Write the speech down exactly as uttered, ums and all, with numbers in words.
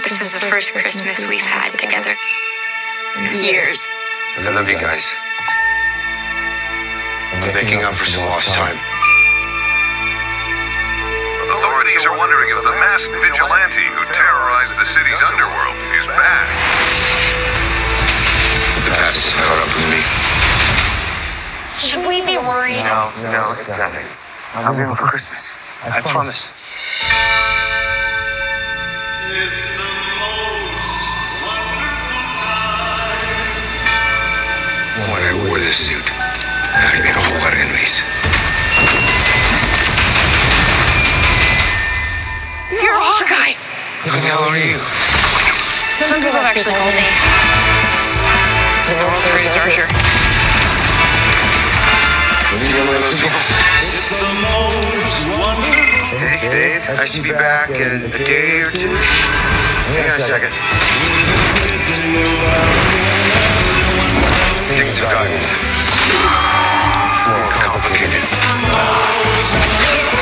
This is the first Christmas we've had together in years. I love you guys. I'm making up for some lost time. Authorities are wondering if the masked vigilante who terrorized the city's underworld is back. The past has caught up with me. Should we be worried? No, no, it's nothing. I'm here for Christmas. I promise. It's the most wonderful time. When I wore this suit, I made a whole lot of enemies. You're a Hawkeye! Who the hell are you? Some people have actually called me the world's greatest archer. You're one of those people? It's the most wonderful. Hey, babe, I should be back in a day or two. Hang on a second. Things have gotten more complicated.